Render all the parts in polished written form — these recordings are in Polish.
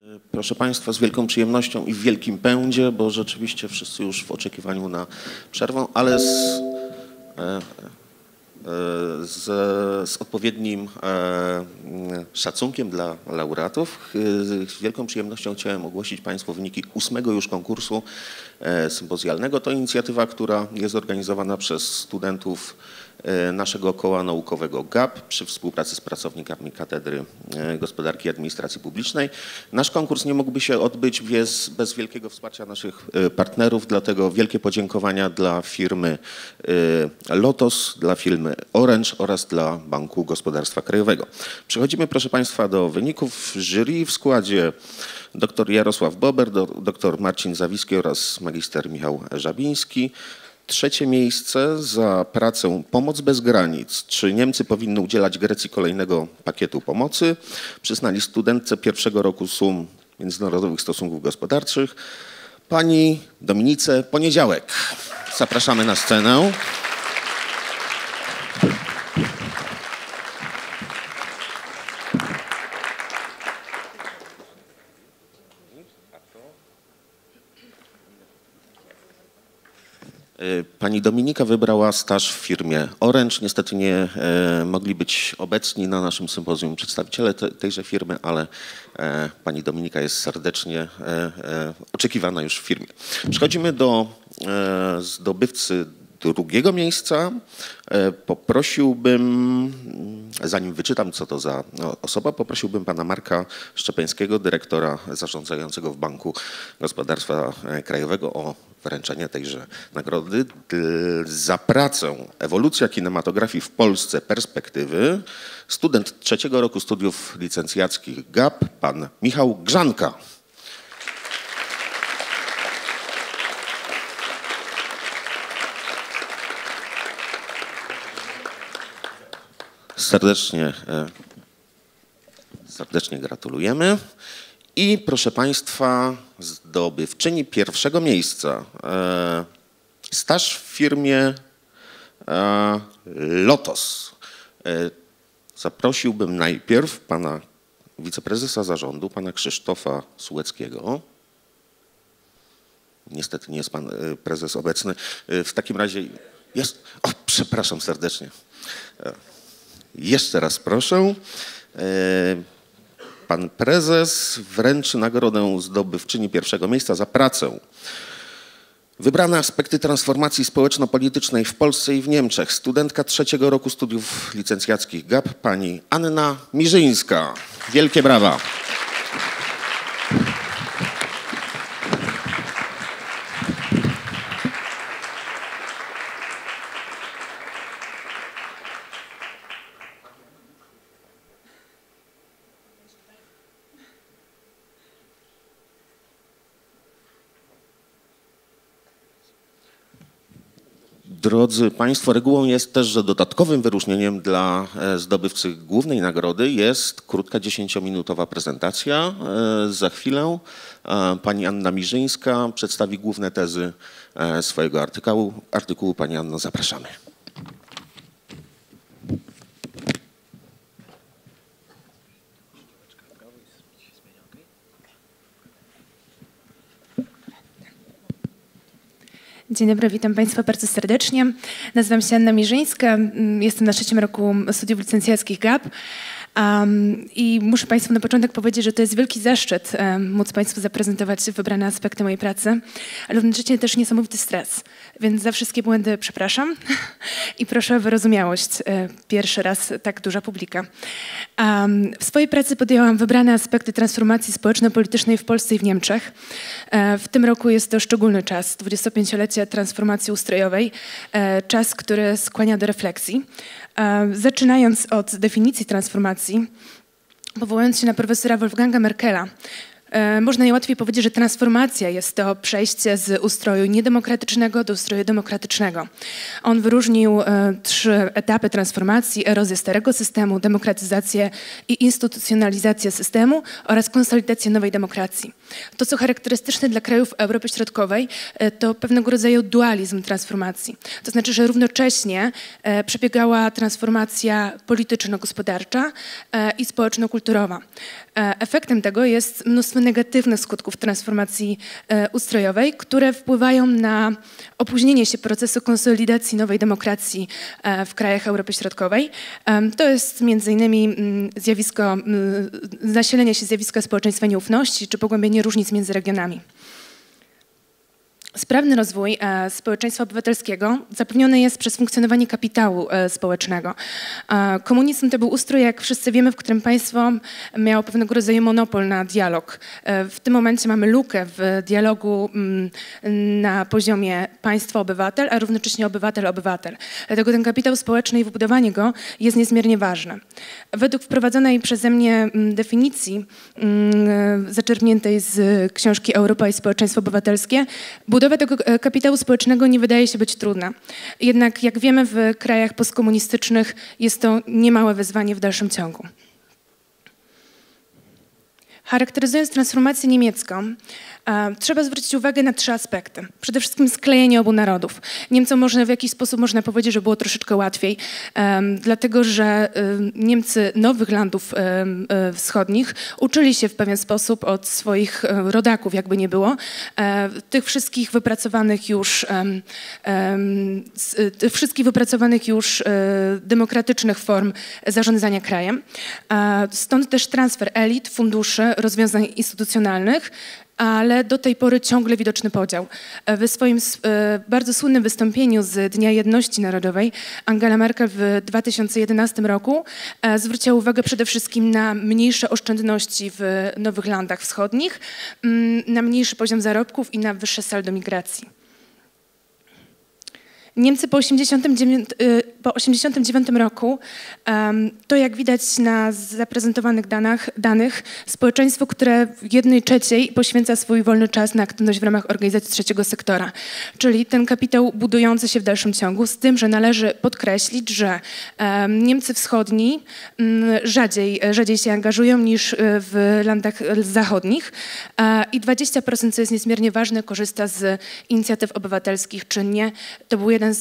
Proszę Państwa, z wielką przyjemnością i w wielkim pędzie, bo rzeczywiście wszyscy już w oczekiwaniu na przerwę, ale z odpowiednim szacunkiem dla laureatów. Z wielką przyjemnością chciałem ogłosić Państwu wyniki 8. już konkursu sympozjalnego. To inicjatywa, która jest organizowana przez studentów naszego koła naukowego GAP przy współpracy z pracownikami Katedry Gospodarki i Administracji Publicznej. Nasz konkurs nie mógłby się odbyć bez wielkiego wsparcia naszych partnerów, dlatego wielkie podziękowania dla firmy Lotos, dla firmy Orange oraz dla Banku Gospodarstwa Krajowego. Przechodzimy, proszę Państwa, do wyników. Jury w składzie dr Jarosław Bober, dr Marcin Zawiski oraz magister Michał Żabiński. Trzecie miejsce za pracę Pomoc bez granic. Czy Niemcy powinny udzielać Grecji kolejnego pakietu pomocy? Przyznali studentce pierwszego roku SUM Międzynarodowych Stosunków Gospodarczych pani Dominice Poniedziałek. Zapraszamy na scenę. Pani Dominika wybrała staż w firmie Orange. Niestety nie mogli być obecni na naszym sympozjum przedstawiciele tejże firmy, ale pani Dominika jest serdecznie oczekiwana już w firmie. Przechodzimy do zdobywcy drugiego miejsca. Poprosiłbym, zanim wyczytam, co to za osoba, poprosiłbym pana Marka Szczepańskiego, dyrektora zarządzającego w Banku Gospodarstwa Krajowego, o wręczenie tejże nagrody za pracę Ewolucja kinematografii w Polsce. Perspektywy. Student trzeciego roku studiów licencjackich GAP, pan Michał Grzanka. Serdecznie gratulujemy. I proszę Państwa, zdobywczyni pierwszego miejsca. Staż w firmie Lotos. Zaprosiłbym najpierw pana wiceprezesa zarządu, pana Krzysztofa Sułeckiego. Niestety nie jest pan prezes obecny. W takim razie jest... O, przepraszam serdecznie. Jeszcze raz proszę. Pan prezes wręczy nagrodę zdobywczyni pierwszego miejsca za pracę. Wybrane aspekty transformacji społeczno-politycznej w Polsce i w Niemczech. Studentka trzeciego roku studiów licencjackich GAP, pani Anna Mirzyńska. Wielkie brawa. Drodzy Państwo, regułą jest też, że dodatkowym wyróżnieniem dla zdobywcy głównej nagrody jest krótka 10-minutowa prezentacja. Za chwilę pani Anna Mirzyńska przedstawi główne tezy swojego artykułu. Pani Anno, zapraszamy. Dzień dobry, witam Państwa bardzo serdecznie. Nazywam się Anna Mirzyńska, jestem na trzecim roku studiów licencjackich GAP. I muszę Państwu na początek powiedzieć, że to jest wielki zaszczyt móc Państwu zaprezentować wybrane aspekty mojej pracy, ale równocześnie też niesamowity stres, więc za wszystkie błędy przepraszam i proszę o wyrozumiałość. Pierwszy raz tak duża publika. W swojej pracy podjęłam wybrane aspekty transformacji społeczno-politycznej w Polsce i w Niemczech. W tym roku jest to szczególny czas, 25-lecie transformacji ustrojowej, czas, który skłania do refleksji. Zaczynając od definicji transformacji, powołując się na profesora Wolfganga Merkela, można najłatwiej powiedzieć, że transformacja jest to przejście z ustroju niedemokratycznego do ustroju demokratycznego. On wyróżnił 3 etapy transformacji: erozję starego systemu, demokratyzację i instytucjonalizację systemu oraz konsolidację nowej demokracji. To, co charakterystyczne dla krajów Europy Środkowej, to pewnego rodzaju dualizm transformacji. To znaczy, że równocześnie przebiegała transformacja polityczno-gospodarcza i społeczno-kulturowa. Efektem tego jest mnóstwo negatywnych skutków transformacji ustrojowej, które wpływają na opóźnienie się procesu konsolidacji nowej demokracji w krajach Europy Środkowej. To jest między innymi nasilenie się zjawiska społeczeństwa nieufności czy pogłębienie różnic między regionami. Sprawny rozwój społeczeństwa obywatelskiego zapewniony jest przez funkcjonowanie kapitału społecznego. Komunizm to był ustrój, jak wszyscy wiemy, w którym państwo miało pewnego rodzaju monopol na dialog. W tym momencie mamy lukę w dialogu na poziomie państwo-obywatel, a równocześnie obywatel-obywatel. Dlatego ten kapitał społeczny i wybudowanie go jest niezmiernie ważne. Według wprowadzonej przeze mnie definicji zaczerpniętej z książki Europa i społeczeństwo obywatelskie, budowa tego kapitału społecznego nie wydaje się być trudna. Jednak jak wiemy, w krajach postkomunistycznych jest to niemałe wyzwanie w dalszym ciągu. Charakteryzując transformację niemiecką, trzeba zwrócić uwagę na 3 aspekty. Przede wszystkim sklejenie obu narodów. Niemcom w jakiś sposób można powiedzieć, że było troszeczkę łatwiej, dlatego że Niemcy nowych landów wschodnich uczyli się w pewien sposób od swoich rodaków, jakby nie było, tych wszystkich wypracowanych już demokratycznych form zarządzania krajem. Stąd też transfer elit, funduszy, rozwiązań instytucjonalnych, ale do tej pory ciągle widoczny podział. W swoim bardzo słynnym wystąpieniu z Dnia Jedności Narodowej Angela Merkel w 2011 roku zwróciła uwagę przede wszystkim na mniejsze oszczędności w nowych landach wschodnich, na mniejszy poziom zarobków i na wyższe saldo migracji. Niemcy po 1989 roku, to jak widać na zaprezentowanych danych, społeczeństwo, które w 1/3 poświęca swój wolny czas na aktywność w ramach organizacji trzeciego sektora. Czyli ten kapitał budujący się w dalszym ciągu, z tym, że należy podkreślić, że Niemcy wschodni rzadziej się angażują niż w landach zachodnich i 20%, co jest niezmiernie ważne, korzysta z inicjatyw obywatelskich czynnie. To był jeden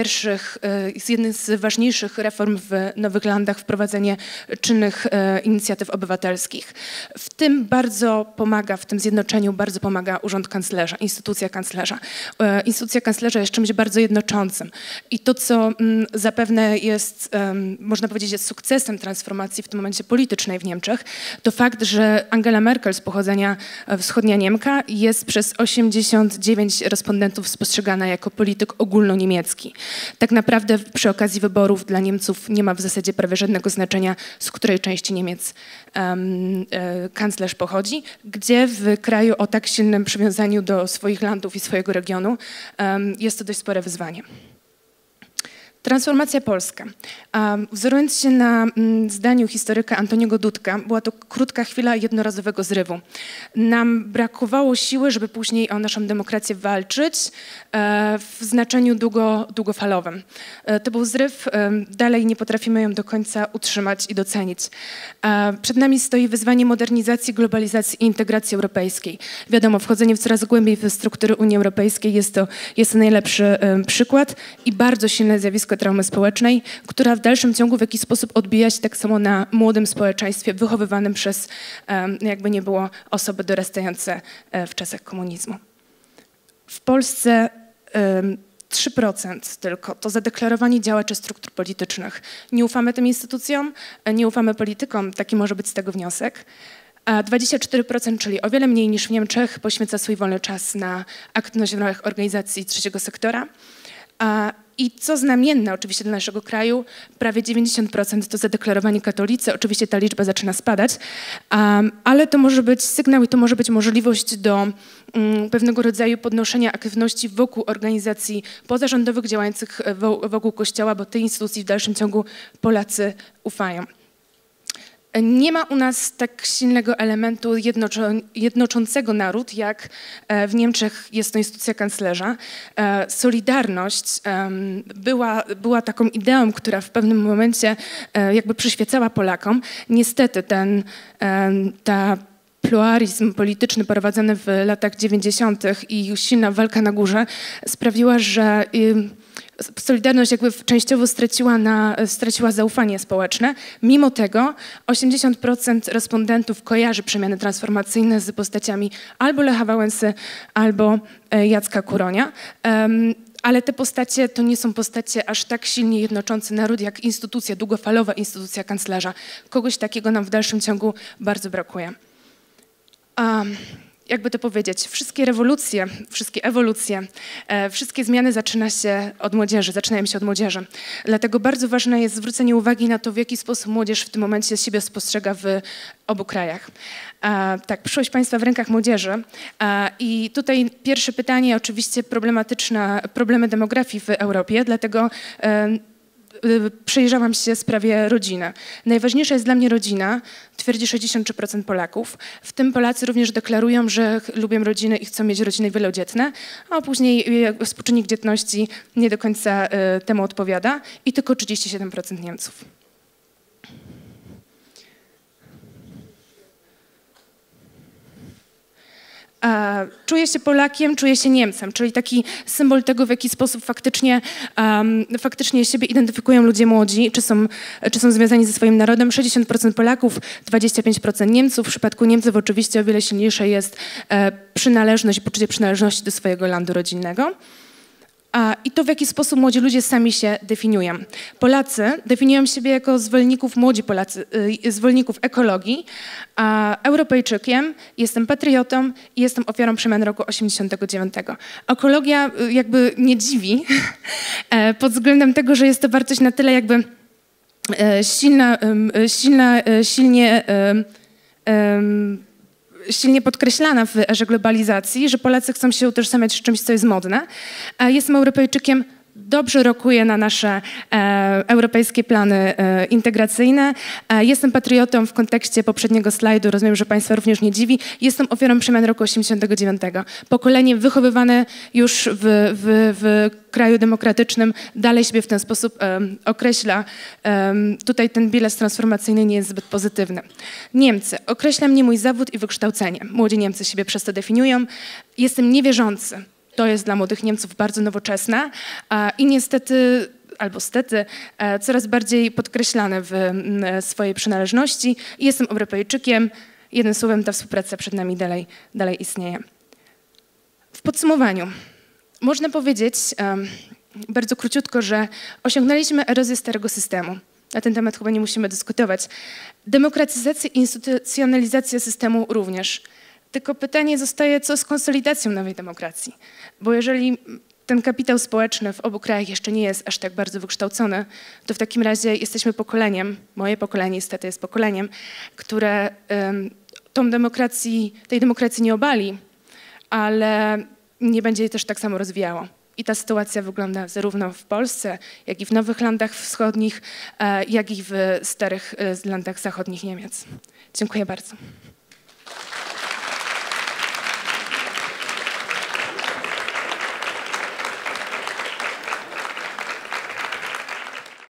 z ważniejszych reform w nowych landach, wprowadzenie czynnych inicjatyw obywatelskich. W tym zjednoczeniu bardzo pomaga Urząd Kanclerza, instytucja kanclerza. Instytucja kanclerza jest czymś bardzo jednoczącym. I to, co zapewne jest, można powiedzieć, jest sukcesem transformacji w tym momencie politycznej w Niemczech, to fakt, że Angela Merkel z pochodzenia wschodnia Niemka jest przez 89 respondentów spostrzegana jako polityk ogólnoniemiecki. Tak naprawdę przy okazji wyborów dla Niemców nie ma w zasadzie prawie żadnego znaczenia, z której części Niemiec kanclerz pochodzi, gdzie w kraju o tak silnym przywiązaniu do swoich landów i swojego regionu jest to dość spore wyzwanie. Transformacja polska. Wzorując się na zdaniu historyka Antoniego Dudka, była to krótka chwila jednorazowego zrywu. Nam brakowało siły, żeby później o naszą demokrację walczyć w znaczeniu długofalowym. To był zryw, dalej nie potrafimy ją do końca utrzymać i docenić. Przed nami stoi wyzwanie modernizacji, globalizacji i integracji europejskiej. Wiadomo, wchodzenie w coraz głębiej w struktury Unii Europejskiej jest to najlepszy przykład i bardzo silne zjawisko traumy społecznej, która w dalszym ciągu w jakiś sposób odbija się tak samo na młodym społeczeństwie wychowywanym przez, jakby nie było, osoby dorastające w czasach komunizmu. W Polsce 3% tylko to zadeklarowanie działaczy struktur politycznych. Nie ufamy tym instytucjom, nie ufamy politykom, taki może być z tego wniosek. A 24%, czyli o wiele mniej niż w Niemczech, poświęca swój wolny czas na aktywność w ramach organizacji trzeciego sektora. I co znamienne oczywiście dla naszego kraju, prawie 90% to zadeklarowani katolicy. Oczywiście ta liczba zaczyna spadać, ale to może być sygnał i to może być możliwość do pewnego rodzaju podnoszenia aktywności wokół organizacji pozarządowych działających wokół Kościoła, bo tej instytucji w dalszym ciągu Polacy ufają. Nie ma u nas tak silnego elementu jednoczącego naród, jak w Niemczech jest to instytucja kanclerza. Solidarność była taką ideą, która w pewnym momencie jakby przyświecała Polakom. Niestety ta pluralizm polityczny prowadzony w latach 90. i silna walka na górze sprawiła, że Solidarność jakby częściowo straciła zaufanie społeczne. Mimo tego 80% respondentów kojarzy przemiany transformacyjne z postaciami albo Lecha Wałęsy, albo Jacka Kuronia. Ale te postacie to nie są postacie aż tak silnie jednoczące naród, jak instytucja, długofalowa instytucja kanclerza. Kogoś takiego nam w dalszym ciągu bardzo brakuje. Jakby to powiedzieć, wszystkie rewolucje, wszystkie ewolucje, wszystkie zmiany zaczynają się od młodzieży. Dlatego bardzo ważne jest zwrócenie uwagi na to, w jaki sposób młodzież w tym momencie siebie spostrzega w obu krajach. Tak, przyszłość państwa w rękach młodzieży. I tutaj pierwsze pytanie, oczywiście problemy demografii w Europie, dlatego przejrzałam się sprawie rodziny. Najważniejsza jest dla mnie rodzina, twierdzi 63% Polaków. W tym Polacy również deklarują, że lubią rodziny i chcą mieć rodziny wielodzietne, a później współczynnik dzietności nie do końca temu odpowiada i tylko 37% Niemców. Czuję się Polakiem, czuję się Niemcem, czyli taki symbol tego, w jaki sposób faktycznie siebie identyfikują ludzie młodzi, czy są związani ze swoim narodem. 60% Polaków, 25% Niemców. W przypadku Niemców oczywiście o wiele silniejsze jest poczucie przynależności do swojego landu rodzinnego. I to, w jaki sposób młodzi ludzie sami się definiują. Polacy definiują siebie jako młodzi Polacy, zwolenników ekologii, a Europejczykiem jestem patriotą i jestem ofiarą przemian roku 89. Ekologia jakby nie dziwi pod względem tego, że jest to wartość na tyle jakby silnie podkreślana w erze globalizacji, że Polacy chcą się utożsamiać z czymś, co jest modne. Jestem Europejczykiem, dobrze rokuję na nasze europejskie plany integracyjne. Jestem patriotą w kontekście poprzedniego slajdu, rozumiem, że Państwa również nie dziwi. Jestem ofiarą przemian roku 89. Pokolenie wychowywane już w kraju demokratycznym dalej siebie w ten sposób określa. Tutaj ten bilans transformacyjny nie jest zbyt pozytywny. Niemcy. Określa mnie mój zawód i wykształcenie. Młodzi Niemcy siebie przez to definiują. Jestem niewierzący. To jest dla młodych Niemców bardzo nowoczesne i niestety, albo stety, coraz bardziej podkreślane w swojej przynależności. Jestem Europejczykiem. Jednym słowem, ta współpraca przed nami dalej istnieje. W podsumowaniu można powiedzieć bardzo króciutko, że osiągnęliśmy erozję starego systemu. Na ten temat chyba nie musimy dyskutować. Demokratyzacja i instytucjonalizacja systemu również. Tylko pytanie zostaje, co z konsolidacją nowej demokracji? Bo jeżeli ten kapitał społeczny w obu krajach jeszcze nie jest aż tak bardzo wykształcony, to w takim razie jesteśmy pokoleniem, moje pokolenie niestety jest pokoleniem, które tej demokracji nie obali, ale nie będzie jej też tak samo rozwijało. I ta sytuacja wygląda zarówno w Polsce, jak i w nowych landach wschodnich, jak i w starych landach zachodnich Niemiec. Dziękuję bardzo.